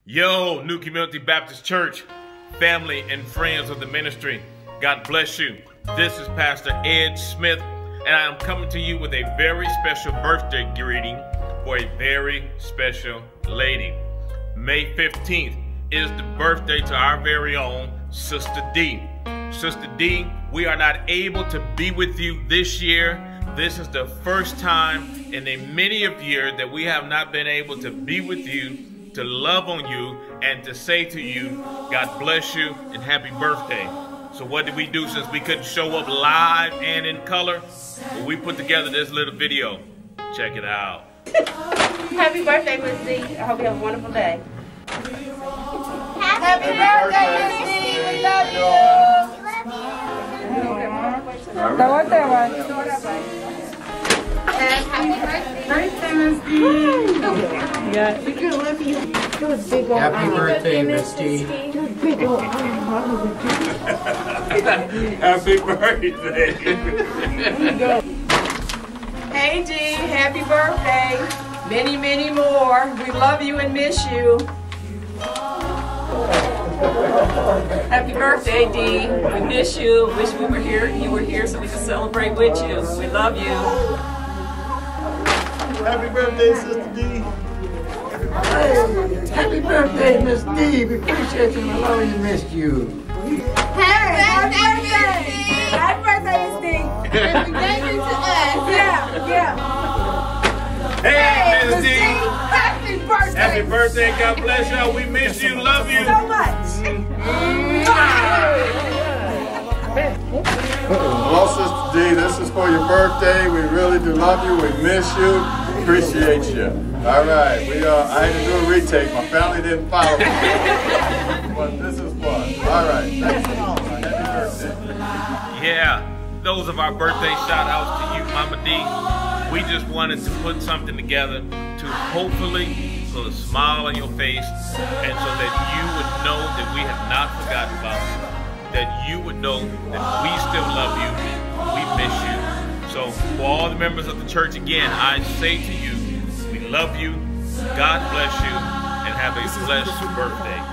Yo, New Community Baptist Church, family and friends of the ministry, God bless you. This is Pastor Ed Smith, and I am coming to you with a very special birthday greeting for a very special lady. May 15th is the birthday to our very own Sister Dee. Sister Dee, we are not able to be with you this year. This is the first time in a many of years that we have not been able to be with you, to love on you, and to say to you, God bless you and happy birthday. So what did we do since we couldn't show up live and in color? Well, we put together this little video. Check it out. Happy birthday, Miss Dee. I hope you have a wonderful day. Happy birthday, Miss Dee. We love you. Throw it that way. Happy birthday, Miss Dee. Yeah. Happy birthday, Miss Dee. Happy birthday. Hey Dee, happy birthday. Many, many more. We love you and miss you. Happy birthday, Dee. We miss you. Wish we were here. You were here so we could celebrate with you. We love you. Happy birthday, Sister Dee. Happy birthday, Miss Dee. We appreciate you. We love you and miss you. Happy birthday. Happy birthday, Miss Dee. Happy birthday to us. Yeah. Hey, Miss Dee. Happy birthday. Happy birthday. God bless y'all. We miss you. Love you. So much. Well, Sister Dee, this is for your birthday. We really do love you. We miss you. Appreciate you. All right. I had to do a retake. My family didn't follow me. But this is fun. All right. Thanks a lot. Happy birthday. Yeah, those of our birthday shout outs to you, Mama Dee. We just wanted to put something together to hopefully put a smile on your face, and so that you would know that we have not forgotten about you, that you would know that we still love you, we miss you. So for all the members of the church, again, I say to you, we love you, God bless you, and have a blessed birthday.